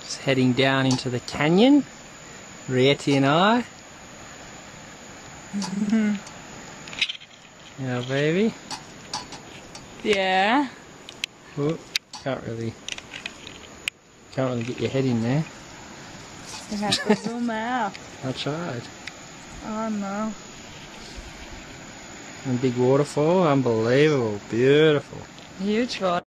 Just heading down into the canyon. Rieti and I. Yeah, baby. Yeah. Oh, can't really get your head in there. You have to zoom out. I tried. Oh no. And big waterfall, unbelievable, beautiful. Huge water.